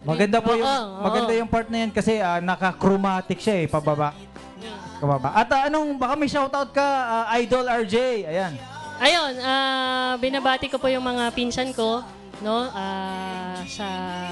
Maganda po yung Oo, maganda oo. yung part na yan kasi naka-chromatic siya pababa. Kababa. At baka may shoutout ka, Idol RJ. Ayan. Ayun, binabati ko po yung mga pinsan ko, no? Sa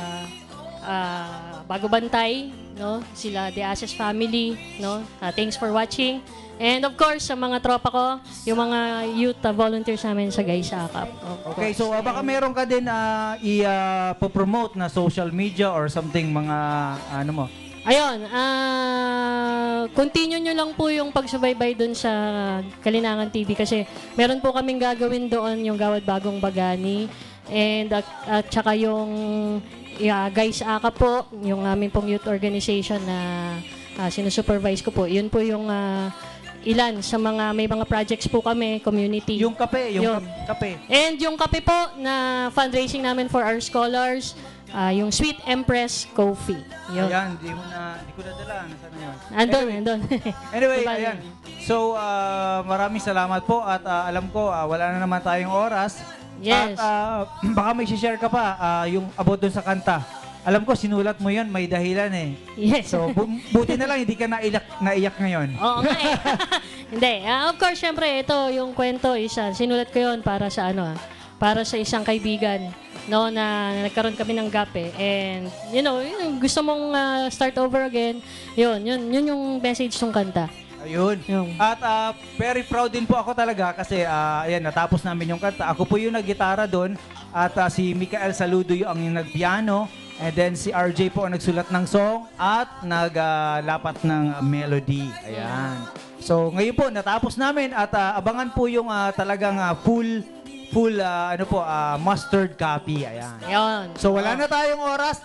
Bago Bantay, no? Sila The Ashes Family, no? Thanks for watching. And of course, sa mga tropa ko, yung mga youth volunteers namin sa Gaisa Akap. Okay, so baka meron ka din i-promote na social media or something mga ano mo. Ayun, continue nyo lang po yung pagsubaybay dun sa Kalinangan TV kasi meron po kaming gagawin doon yung Gawad Bagong Bagani and at saka yung Guys Aka po, yung aming pong youth organization na sinusupervise ko po. Yun po yung ilan sa may mga projects po kami, community. Yung kape, Yun. kape. And yung kape po na fundraising namin for our scholars, yung Sweet Empress Coffee. Yun. Ayan, di ko na dala. Nasaan na yun? Andun. Anyway, Diba, ayan. So, maraming salamat po at alam ko wala na naman tayong oras. Yes. At baka may share ka pa yung about dun sa kanta. Alam ko, sinulat mo yun, may dahilan eh. Yes. So, buti na lang, hindi ka naiyak ngayon. Oo nga eh. Hindi. Of course, syempre, ito yung kwento is, sinulat ko yun para sa para sa isang kaibigan, no, na nagkaroon kami ng gap eh. And, yun, gusto mong start over again, yun yung message ng kanta. Ayun. Yung. At very proud din po ako talaga kasi ayan, natapos namin yung kanta. Ako po yung nag-gitara doon at si Michael Saludo yung nag-piano. And then si RJ po ang nagsulat ng song at naglapat ng melody. Ayan. So ngayon po natapos namin at abangan po yung talagang full mustard copy. Ayan. Yun. So wala na tayong oras.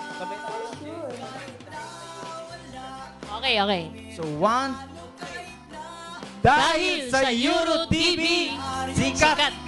Okay. So dahil sa Euro TV, sikat